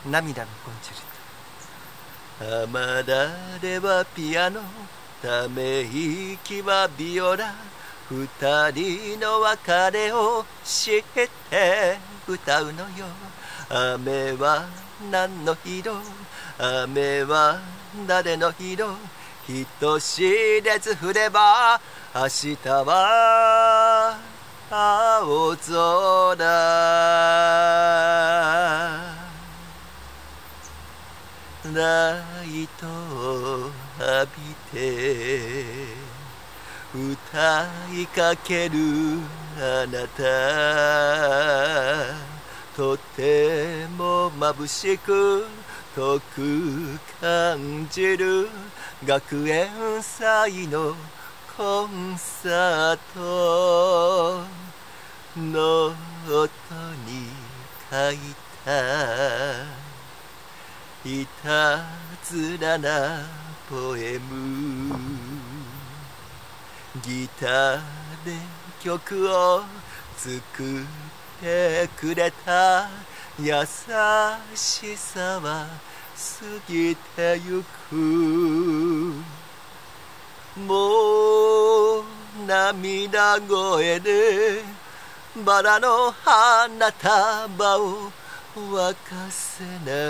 涙のコンチェルト。雨だれはピアノ、ため息はビオラ、二人の別れを知って歌うのよ。雨は何の色、雨は誰の色、人知れず降れば明日は青空。ライトを浴びて歌いかけるあなた、とても眩しく遠く感じる学園祭のコンサートの音に書いたいたずらなポエム、ギターで曲を作ってくれた優しさは過ぎてゆく。もう涙声でバラの花束を沸かせない。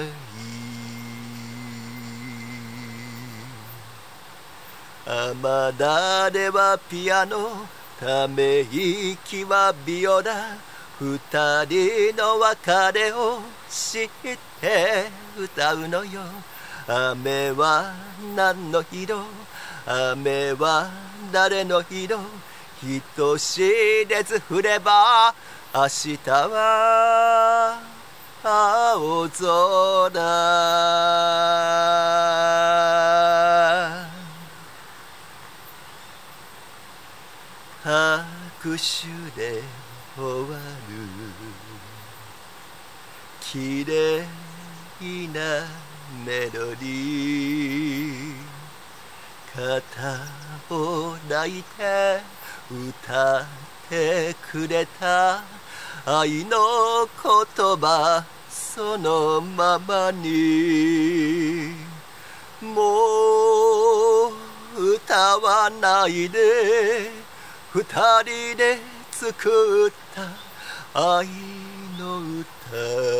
雨だれはピアノ、ため息はビオラ、二人の別れを知って歌うのよ。雨は何の色、雨は誰の色、人知れず降れば明日は青空。拍手で終わる綺麗なメロディー、肩を抱いて歌ってくれた愛の言葉そのままに、もう歌わないで二人で作った愛の歌。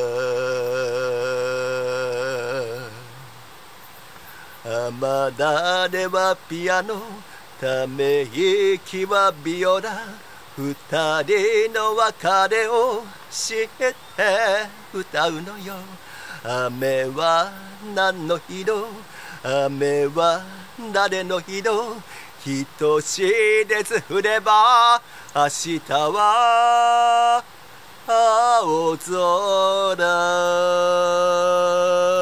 雨だれはピアノ、ため息はビオラ、二人の別れを知って歌うのよ。雨は何の色、雨は誰の色、人知れず降れば明日は青空。